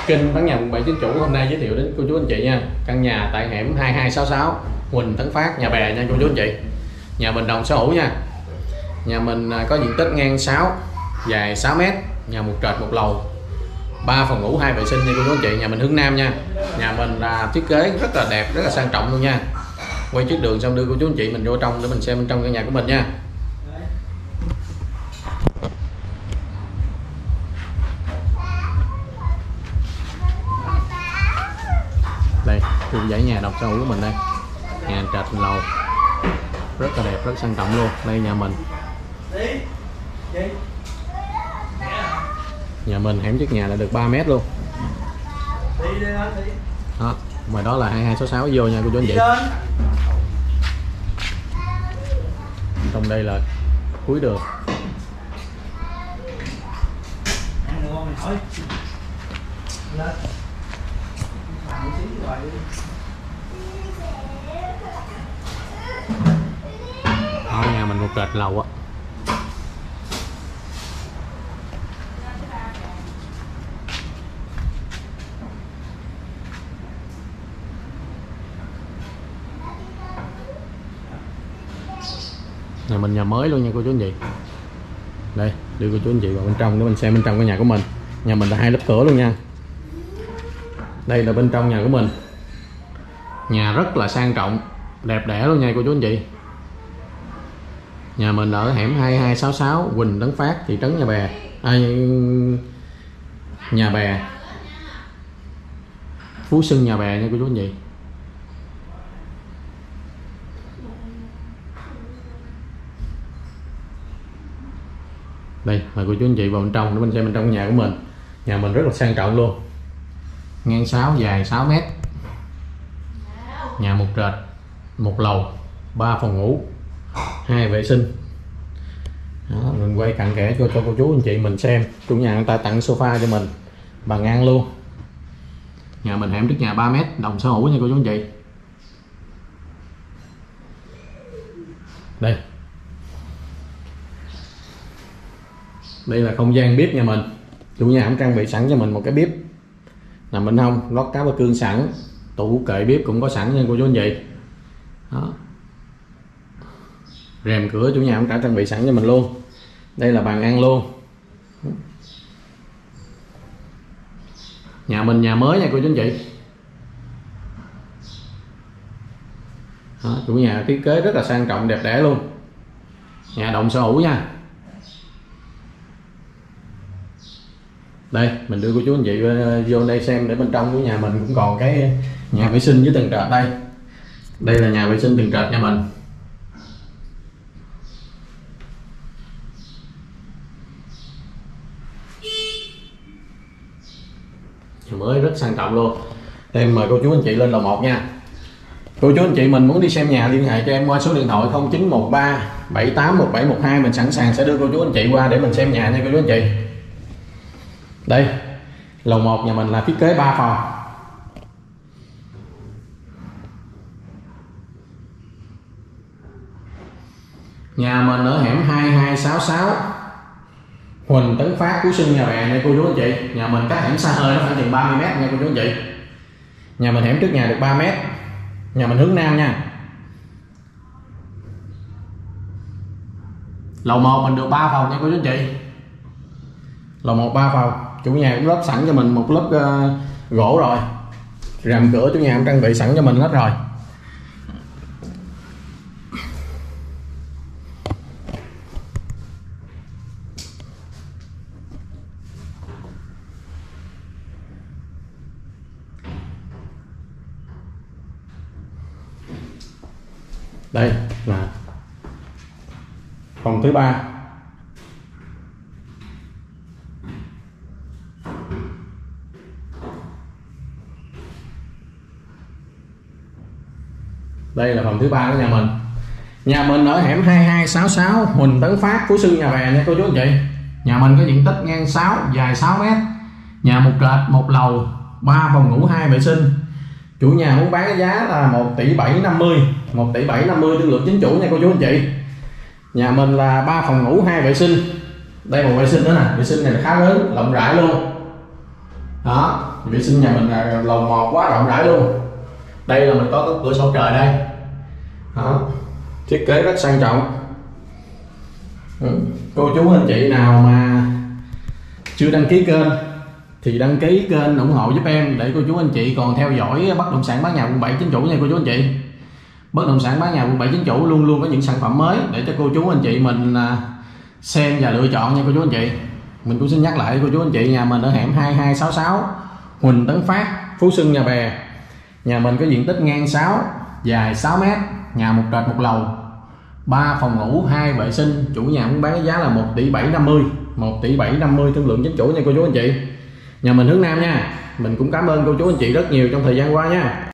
Kênh Bán Nhà Quận 7 Chính Chủ hôm nay giới thiệu đến cô chú anh chị nha. Căn nhà tại hẻm 2266 Huỳnh Tấn Phát, Nhà Bè nha cô chú anh chị. Nhà mình đồng sở hữu nha. Nhà mình có diện tích ngang 6, dài 6 m, nhà một trệt một lầu, 3 phòng ngủ 2 vệ sinh nha cô chú anh chị. Nhà mình hướng Nam nha. Nhà mình thiết kế rất là đẹp, rất là sang trọng luôn nha. Quay trước đường xong đưa cô chú anh chị mình vô trong để mình xem bên trong căn nhà của mình nha. Đây, khu dãy nhà độc sở hữu của mình đây. Nhà trệt lầu rất là đẹp, rất sang trọng luôn. Đây nhà mình. Nhà mình hẻm trước nhà là được 3 m luôn. Đó, ngoài đó là 2266 vô nha cô chú anh chị. Trong đây là cuối đường. Đó, nhà mình một trệt lầu á. Nhà mình nhà mới luôn nha cô chú anh chị. Đây, đưa cô chú anh chị vào bên trong để mình xem bên trong cái nhà của mình. Nhà mình là 2 lớp cửa luôn nha. Đây là bên trong nhà của mình. Nhà rất là sang trọng, đẹp đẽ luôn nha cô chú anh chị. Nhà mình ở hẻm 2266 Huỳnh Tấn Phát, thị trấn Nhà Bè. Nhà Bè, Phú Xuân, Nhà Bè nha cô chú anh chị. Đây, mời cô chú anh chị vào bên trong để mình xem bên trong nhà của mình. Nhà mình rất là sang trọng luôn. Ngang 6, dài 6 m. Nhà một trệt, một lầu, 3 phòng ngủ, 2 vệ sinh. Đó, mình quay cặn kẽ cho cô chú anh chị mình xem. Chủ nhà người ta tặng sofa cho mình, bàn ăn luôn. Nhà mình hẻm trước nhà 3 m, đồng sở hữu nha cô chú anh chị. Đây. Đây là không gian bếp nhà mình. Chủ nhà cũng trang bị sẵn cho mình một cái bếp nằm bên hông, lót cá ba cương sẵn, tủ kệ bếp cũng có sẵn nha cô chú anh chị. Đó. Rèm cửa chủ nhà cũng đã trang bị sẵn cho mình luôn. Đây là bàn ăn luôn. Nhà mình nhà mới nha cô chú anh chị. Đó, chủ nhà thiết kế rất là sang trọng, đẹp đẽ luôn. Nhà đồng sở hữu nha. Đây, mình đưa cô chú anh chị vô đây xem để bên trong của nhà mình cũng còn cái nhà vệ sinh với tầng trệt đây. Đây là nhà vệ sinh tầng trệt nhà mình. Nhà mới rất sang trọng luôn. Em mời cô chú anh chị lên lầu 1 nha. Cô chú anh chị mình muốn đi xem nhà liên hệ cho em qua số điện thoại 0913 781712, mình sẵn sàng sẽ đưa cô chú anh chị qua để mình xem nhà nha cô chú anh chị. Đây, lầu 1 nhà mình là thiết kế 3 phòng. Nhà mình ở hẻm 2266 Huỳnh Tấn Phát, Phú Xuân, Nhà Bè nha cô chú anh chị. Nhà mình cách hẻm xa hơi nó khoảng chừng 30 m nha cô chú anh chị. Nhà mình hẻm trước nhà được 3 m. Nhà mình hướng Nam nha. Lầu 1 mình được 3 phòng nha cô chú anh chị. Lầu 1 3 phòng. Chủ nhà cũng lắp sẵn cho mình một lớp gỗ rồi. Rèm cửa chủ nhà cũng trang bị sẵn cho mình hết rồi. Đây là phòng thứ 3. Đây là phòng thứ 3 của nhà mình. Nhà mình ở hẻm 2266 Huỳnh Tấn Phát, Phú Xuân, Nhà Bè nha cô chú anh chị. Nhà mình có diện tích ngang 6, dài 6 m. Nhà một trệt, một lầu, 3 phòng ngủ 2 vệ sinh. Chủ nhà muốn bán cái giá là 1,750 tỷ, 1,750 tỷ thương lượng chính chủ nha cô chú anh chị. Nhà mình là 3 phòng ngủ 2 vệ sinh. Đây một vệ sinh nữa nè, vệ sinh này là khá lớn, rộng rãi luôn. Đó, vệ sinh nhà mình là lầu 1 quá rộng rãi luôn. Đây là mình có cửa sổ trời đây. Đó, thiết kế rất sang trọng. Cô chú anh chị nào mà chưa đăng ký kênh thì đăng ký kênh ủng hộ giúp em, để cô chú anh chị còn theo dõi bất động sản bán nhà quận 7 chính chủ nha cô chú anh chị. Bất động sản bán nhà quận 7 chính chủ luôn luôn có những sản phẩm mới để cho cô chú anh chị mình xem và lựa chọn nha cô chú anh chị. Mình cũng xin nhắc lại cô chú anh chị, nhà mình ở hẻm 2266 Huỳnh Tấn Phát, Phú Xuân, Nhà Bè. Nhà mình có diện tích ngang 6, dài 6 m, nhà 1 trệt 1 lầu, 3 phòng ngủ 2 vệ sinh. Chủ nhà muốn bán giá là 1 tỷ 750, 1 tỷ 750 thương lượng chính chủ nha cô chú anh chị. Nhà mình hướng Nam nha. Mình cũng cảm ơn cô chú anh chị rất nhiều trong thời gian qua nha.